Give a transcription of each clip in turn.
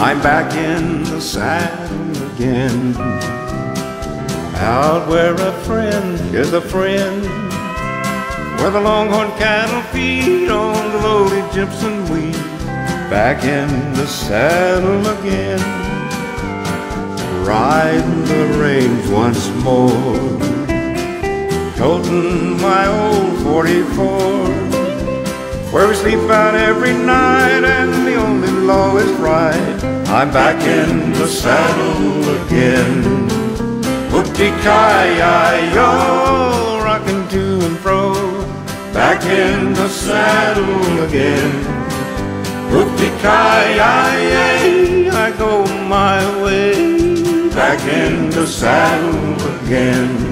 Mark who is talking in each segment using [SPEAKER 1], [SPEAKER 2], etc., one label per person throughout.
[SPEAKER 1] I'm back in the saddle again, out where a friend is a friend, where the longhorn cattle feed on the lowly gypsum weed. Back in the saddle again, riding the range once more, toting my old 44, where we sleep out every night and the only law is right. I'm back in the saddle again, whoop-de-ki-yi-yo, rocking to and fro. Back in the saddle again, whoop-de-ki-yi-yi, I go my way. Back in the saddle again.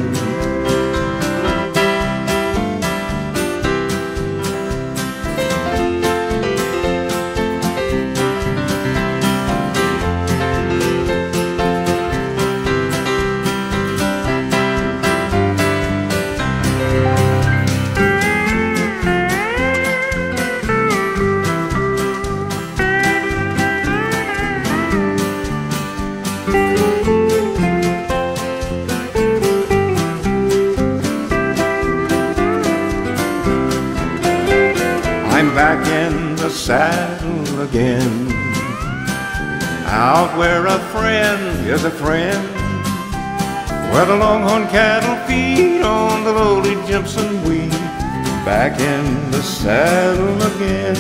[SPEAKER 1] I'm back in the saddle again, out where a friend is a friend, where the longhorn cattle feed on the lowly gypsum weed. Back in the saddle again,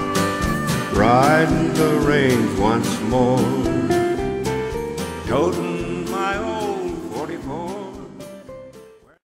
[SPEAKER 1] riding the range once more, toting